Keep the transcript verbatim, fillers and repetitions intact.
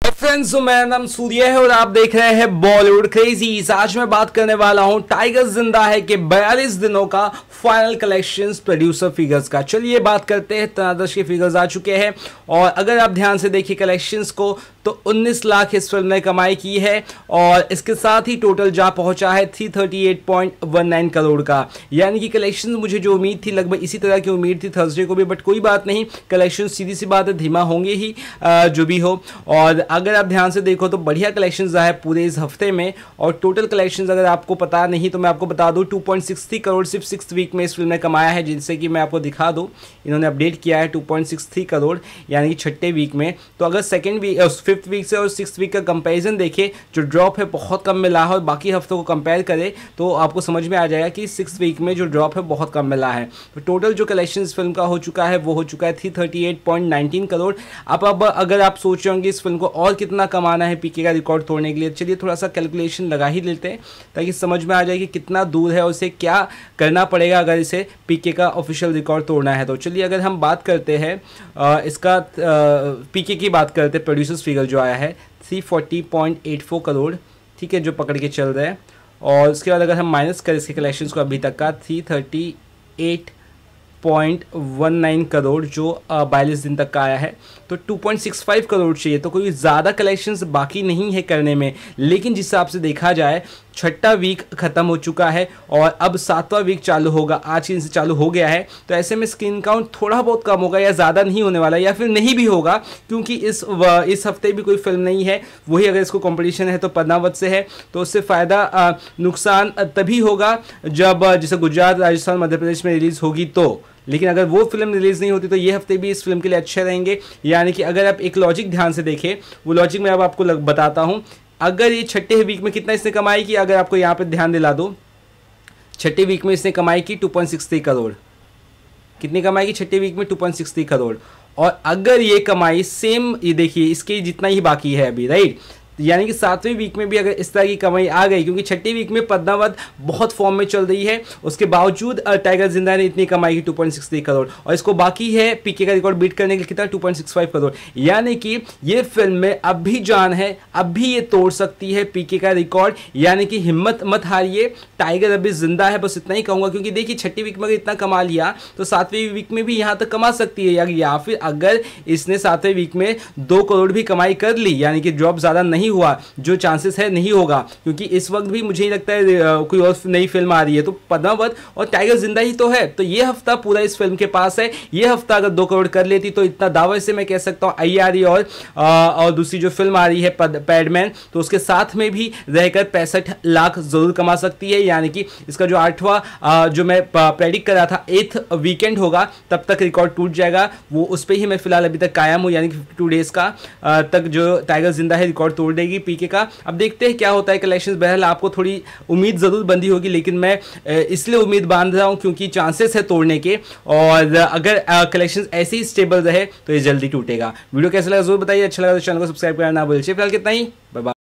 Friends, मेरा नाम सूर्य है और आप देख रहे हैं बॉलीवुड क्रेजीज। आज मैं बात करने वाला हूं टाइगर जिंदा है के बयालीस दिनों का फाइनल कलेक्शंस प्रोड्यूसर फिगर्स का। चलिए बात करते हैं। तनादश के फिगर्स आ चुके हैं और अगर आप ध्यान से देखिए कलेक्शंस को तो उन्नीस लाख इस फिल्म ने कमाई की है और इसके साथ ही टोटल जा पहुंचा है तीन सौ अड़तीस पॉइंट उन्नीस करोड़ का। यानी कि कलेक्शंस मुझे जो उम्मीद थी लगभग इसी तरह की उम्मीद थी थर्सडे को भी, बट कोई बात नहीं, कलेक्शन सीधी सी बात है धीमा होंगे ही जो भी हो। और अगर आप ध्यान से देखो तो बढ़िया कलेक्शंस है पूरे इस हफ्ते में। और टोटल कलेक्शंस अगर आपको पता नहीं तो मैं आपको बता दूं दो पॉइंट छह तीन करोड़ सिर्फ सिक्स वीक में इस फिल्म ने कमाया है, जिससे कि मैं आपको दिखा दूं इन्होंने अपडेट किया है दो पॉइंट छह तीन करोड़ यानी कि छठे वीक में। तो अगर सेकंड वीक फिफ्थ वीक से और सिक्स वीक का कंपैरिजन देखें जो ड्रॉप है बहुत कम मिला है और बाकी हफ्तों को कंपेयर करें तो आपको समझ में आ जाएगा कि सिक्स वीक में जो ड्रॉप है बहुत कम मिला है। तो टोटल जो कलेक्शन इस फिल्म का हो चुका है वो हो चुका है तीन सौ अड़तीस पॉइंट उन्नीस करोड़। अब अब अगर आप सोच रहे होंगे इस फिल्म को और कितना कमाना है पीके का रिकॉर्ड तोड़ने के लिए, चलिए थोड़ा सा कैलकुलेशन लगा ही लेते हैं ताकि समझ में आ जाए कि कितना दूर है और उसे क्या करना पड़ेगा अगर इसे पीके का ऑफिशियल रिकॉर्ड तोड़ना है। तो चलिए अगर हम बात करते हैं इसका पीके की बात करते हैं, प्रोड्यूसर्स फिगर जो आया है तीन सौ चालीस पॉइंट चौरासी करोड़, ठीक है, जो पकड़ के चल रहे हैं। और उसके बाद अगर हम माइनस करें इसके कलेक्शंस को अभी तक का तीन सौ अड़तीस पॉइंट उन्नीस करोड़ जो बयालीस दिन तक का आया है तो दो पॉइंट छह पाँच करोड़ चाहिए। तो कोई ज़्यादा कलेक्शंस बाकी नहीं है करने में, लेकिन जिस हिसाब से देखा जाए छठा वीक खत्म हो चुका है और अब सातवां वीक चालू होगा, आज के दिन से चालू हो गया है। तो ऐसे में स्क्रीन काउंट थोड़ा बहुत कम होगा या ज़्यादा नहीं होने वाला या फिर नहीं भी होगा, क्योंकि इस इस हफ्ते भी कोई फिल्म नहीं है। वही अगर इसको कंपटीशन है तो पद्मावत से है, तो उससे फ़ायदा नुकसान तभी होगा जब जैसे गुजरात राजस्थान मध्य प्रदेश में रिलीज़ होगी तो। लेकिन अगर वो फिल्म रिलीज़ नहीं होती तो ये हफ्ते भी इस फिल्म के लिए अच्छे रहेंगे। यानी कि अगर आप एक लॉजिक ध्यान से देखें, वो लॉजिक मैं अब आपको बताता हूँ। अगर ये छठे वीक में कितना इसने कमाई की, अगर आपको यहाँ पे ध्यान दिला दो, छठे वीक में इसने कमाई की दो पॉइंट छह तीन करोड़। कितनी कमाई की छठे वीक में? दो पॉइंट छह तीन करोड़। और अगर ये कमाई सेम, ये देखिए इसके जितना ही बाकी है अभी, राइट, यानी कि सातवें वीक में भी अगर इस तरह की कमाई आ गई, क्योंकि छठी वीक में पद्मावत बहुत फॉर्म में चल रही है, उसके बावजूद टाइगर जिंदा ने इतनी कमाई की दो पॉइंट छह तीन करोड़ और इसको बाकी है पीके का रिकॉर्ड बीट करने के लिए कितना दो पॉइंट छह पाँच करोड़। यानी कि ये फिल्म में अब भी जान है, अब भी ये तोड़ सकती है पीके का रिकॉर्ड। यानी कि हिम्मत मत हारिए, टाइगर अभी जिंदा है, बस इतना ही कहूँगा। क्योंकि देखिए छठी वीक में अगर इतना कमा लिया तो सातवीं वीक में भी यहाँ तक कमा सकती है, या, या फिर अगर इसने सातवें वीक में दो करोड़ भी कमाई कर ली, यानी कि ड्रॉप ज़्यादा नहीं हुआ, जो चांसेस है नहीं होगा, क्योंकि इस वक्त भी मुझे ही लगता है कोई और नई फिल्म आ रही है तो पद्मावत और टाइगर जिंदा ही तो है। तो ये हफ्ता पूरा इस फिल्म के पास है। ये हफ्ता अगर दो करोड़ कर लेती तो इतना दावे से मैं कह सकता हूँ आई आ रही और आ, और दूसरी जो फिल्म आ रही है पैडमैन, तो उसके साथ में भी रहकर पैंसठ लाख जरूर कमा सकती है। यानी कि इसका जो आठवां जो मैं प्रेडिक्ट कर रहा था एथ वीकेंड होगा, तब तक रिकॉर्ड टूट जाएगा। वो उस पर ही मैं फिलहाल अभी तक कायम हूँ, यानी कि फिफ्टी टू डेज का आ, तक जो टाइगर जिंदा है रिकॉर्ड तोड़ देगी पीके का। अब देखते हैं क्या होता है कलेक्शंस। बहरहाल आपको थोड़ी उम्मीद जरूर बंधी होगी, लेकिन मैं इसलिए उम्मीद बांध रहा हूं क्योंकि चांसेस है तोड़ने के, और अगर कलेक्शंस ऐसे ही स्टेबल रहे तो ये जल्दी टूटेगा। वीडियो कैसा लगा जरूर बताइए, अच्छा लगा तो चैनल को सब्सक्राइब करना ना भूलिए। फिलहाल कितना ही, बाय बाय।